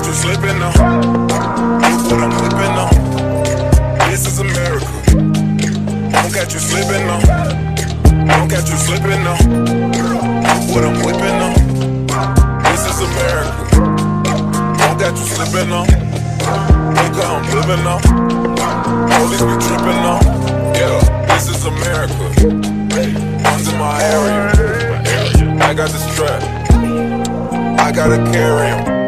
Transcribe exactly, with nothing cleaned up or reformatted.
you slipping now. Look what I'm whipping now. This is America. Won't catch you slipping now. Won't catch you slipping now. Look what I'm whipping now. This is America. Won't catch you slipping now. Look how I'm living now. Police be tripping now. Yeah, this is America. Guns in my area. I got the strap. I gotta carry 'em.